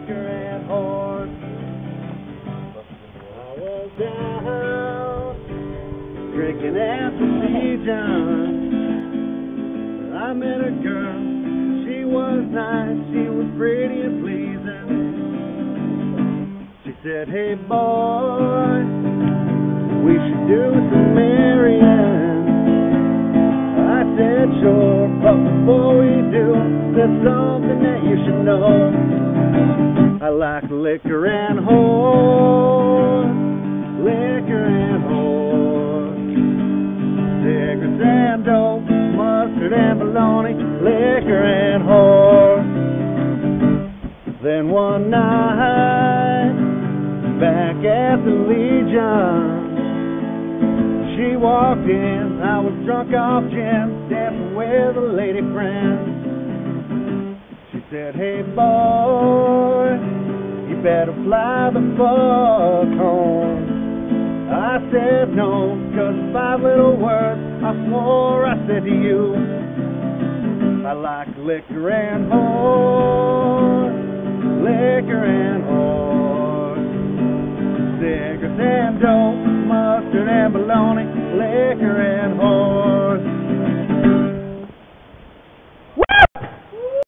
liquor and horse. I was down drinking at the Legion. I met a girl, she was nice, she was pretty and pleasing. She said, hey boy, we should do some marrying. I said sure, but before we do, there's something that you should know. I like liquor and whore, liquor and whore, cigarettes and dope, mustard and bologna, liquor and whore. Then one night, back at the Legion, she walked in, I was drunk off gin, dancing with a lady friend. She said, hey boy, you better fly the fuck home. I said no, 'cause 5 little words I swore I said to you. I like liquor and whore, liquor and whore, cigarettes and dope, mustard and bologna, liquor and whore.